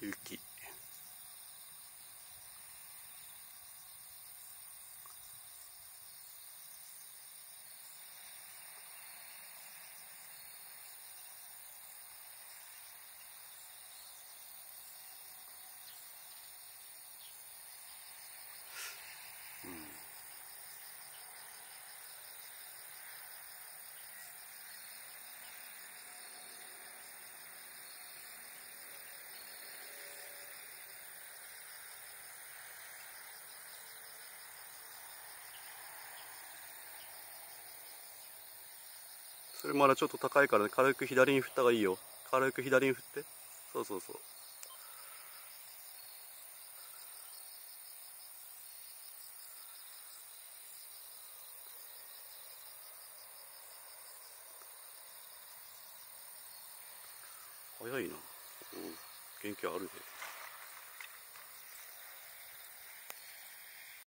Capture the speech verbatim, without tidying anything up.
雪。うん。それまだちょっと高いからね、軽く左に振った方がいいよ。軽く左に振って。そうそうそう。早いな。うん、元気あるで。